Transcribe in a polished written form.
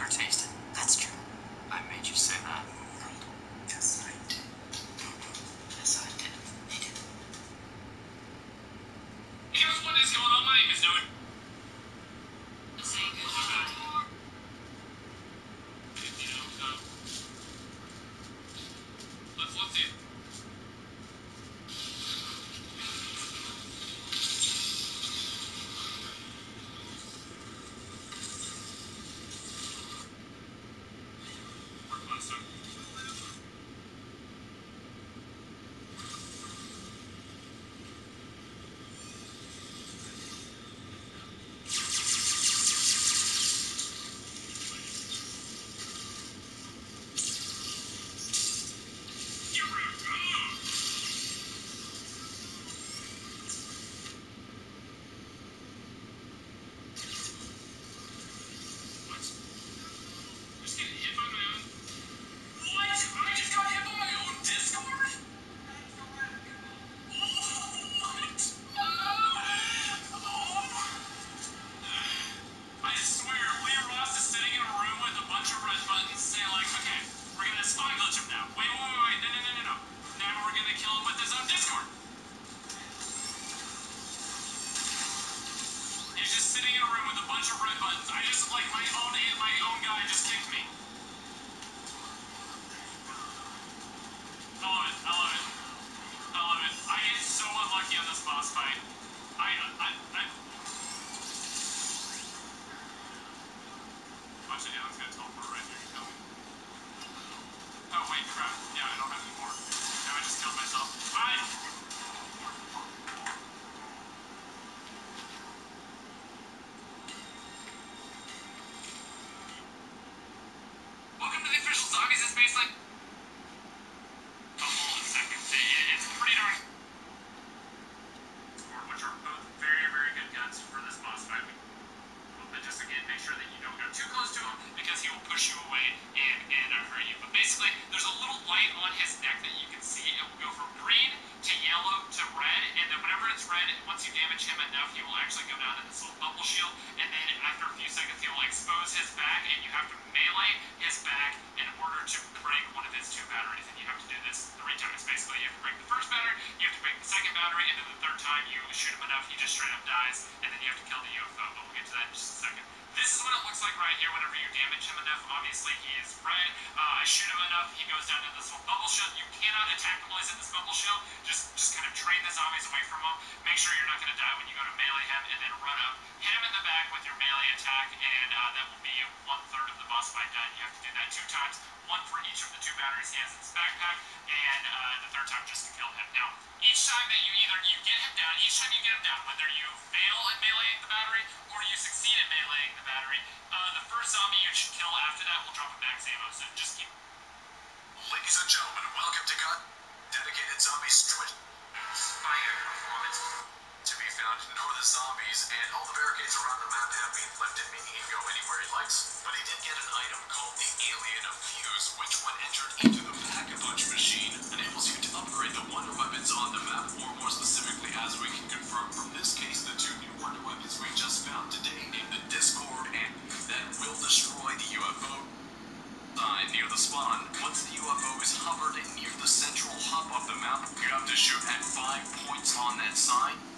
never tasted. That's true. I made you say that. Yes, I did. Yes, I did. He did. Here's what is going on. My name is Noah. Let's see. Sitting in a room with a bunch of red buttons. I just, like, my own guy just kicked me. I love it. I love it. I love it. I get so unlucky on this boss fight. Watch it, yeah, that's gonna teleport right there. You kill me. Oh, wait, crap. Yeah, I don't have any more. Now I just killed myself. Fine. Welcome to the official Zombies in Space Like. Oh, hold on a second. It's pretty darn. Which are both very, very good guns for this boss fight. But just again, make sure that you don't go too close to him because he will push you away and hurt you. But basically, there's a little light on his neck that you can see. It will go from green to yellow to red, and then whenever it's red, once you damage him enough, he will actually go down to this little bubble shield, and then after a few seconds, he will expose his back, and you have to melee his back in order to break one of his two batteries, and you have to do this 3 times. Basically, you have to break the first battery, you have to break the second battery, and then the third time you shoot him enough, he just straight up dies, and then you have to kill the UFO, but we'll get to that in just a second. This is what it looks like right here whenever you damage him enough. Obviously, he is red. Shoot him enough, he goes down to this little bubble shield. You cannot attack him while he's in this bubble shield. Just kind of train the zombies away from him. Make sure you're not going to die when you go to melee him, and then run up, hit him in the back with your melee attack, and that will be 1/3 of the boss fight done. You have to do that 2 times, 1 for each of the 2 batteries he has in his backpack, and the 3rd time just to kill him. Now, each time that you get him down, whether you fail at meleeing the battery or you succeed at meleeing the battery, the first zombie you should kill after that will drop a max ammo, so just keep. Ladies and gentlemen, welcome to Dedicated Zombie Street. Fire performance. To be found nor the zombies, and all the barricades around the map have been lifted, meaning he can go anywhere he likes. But he did get an item called the Alien of Fuse, which when entered into the Pack-a-Punch machine, enables you to upgrade the wonder weapons on the map, or more specifically, as we can confirm from this case, the 2 new wonder weapons we just found today in the Discord, and that will destroy the UFO sign near the spawn. Once the UFO is hovered near the central hub of the map, you have to shoot at 5 points on that sign.